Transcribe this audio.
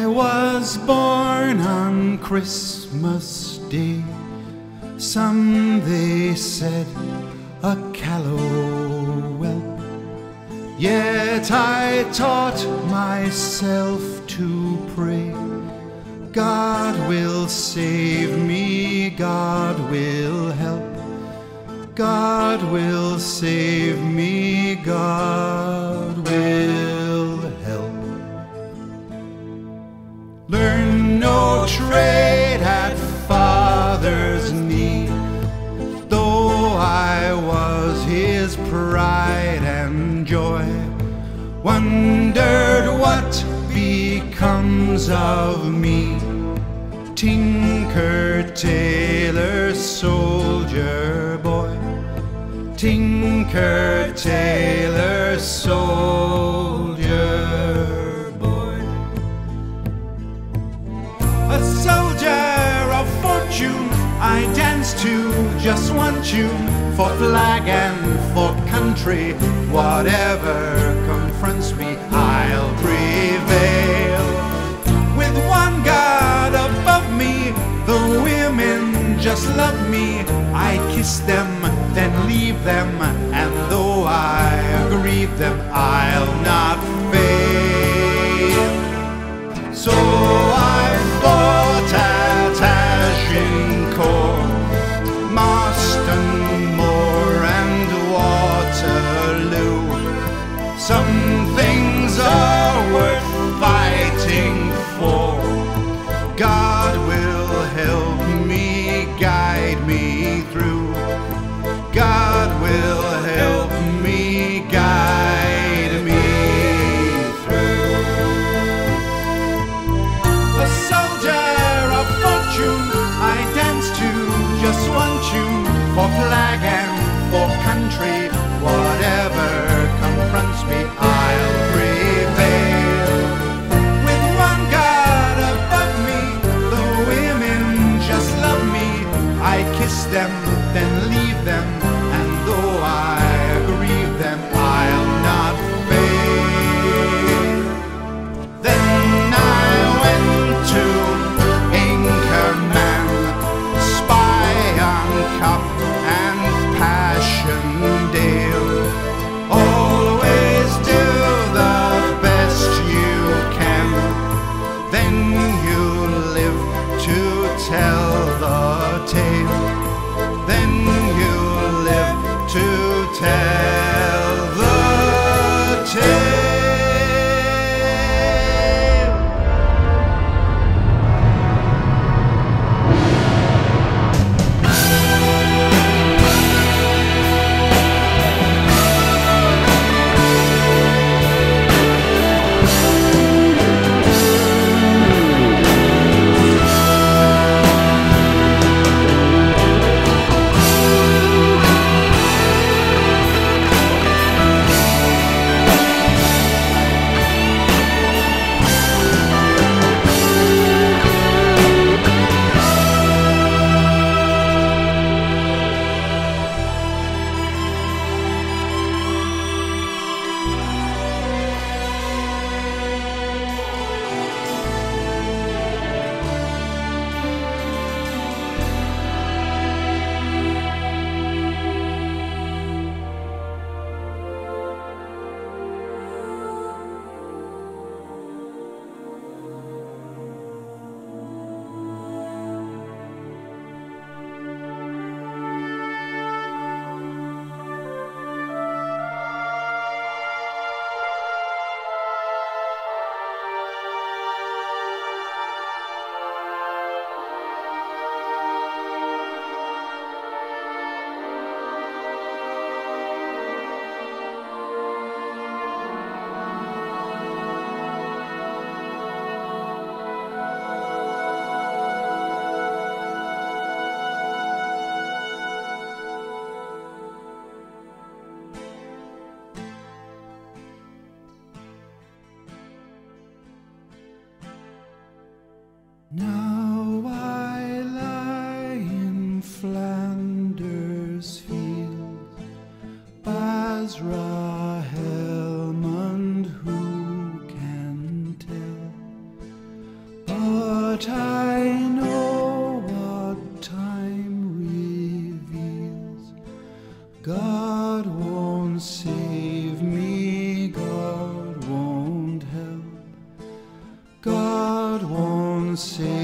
was born on Christmas Day, some they said a callow whelp, yet I taught myself to pray. God will save me, God will help, God will save me, God will help. Learn no trade at Father's knee, though I was his pride and joy. Wondered what becomes of me, tinker, tailor, soldier boy. Tinker, tailor, soldier boy. A soldier of fortune I dance to just one tune, for flag and for country. Whatever confronts me, I'll prevail. With one God above me, the women just love me. I kiss them, then leave them, and though I grieve them, I'll not fail. So I fought at Agincourt, Marston Moor and Waterloo. Some things are worth fighting for. God will help me, guide me through. God will But I know what time reveals. God won't save me, God won't help. God won't save